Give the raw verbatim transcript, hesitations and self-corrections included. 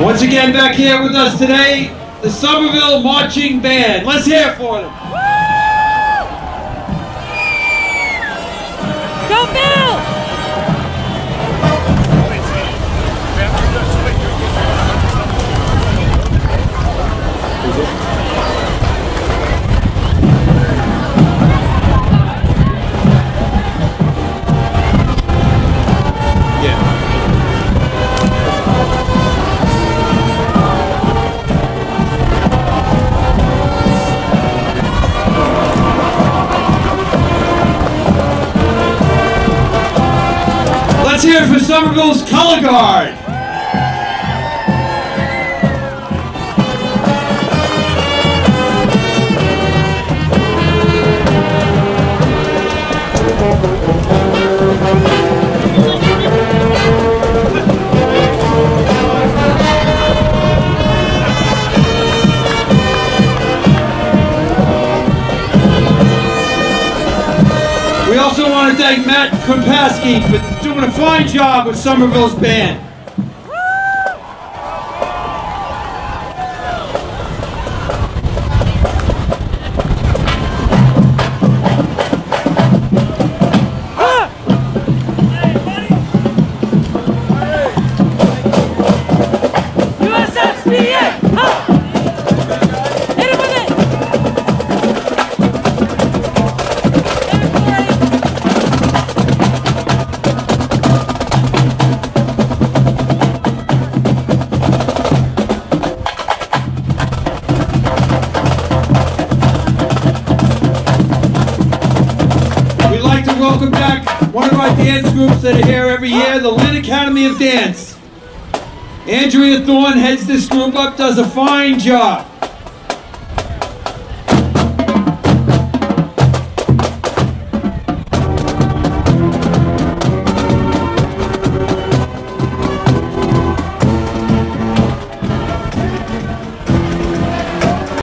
Once again, back here with us today, the Somerville Marching Band. Let's hear it for them. Go Bill! Let's hear it for Somerville's Color Guard. We also want to thank Matt Kompaski for doing a fine job with Somerville's band. U S S B A! Hit him with it! Welcome back one of our dance groups that are here every year, the Lynn Academy of Dance. Andrea Thorne heads this group up, does a fine job.